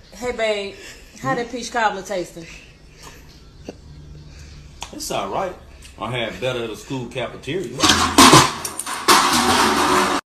Hey, babe. How that peach cobbler tasting? It's all right. I had better at the school cafeteria.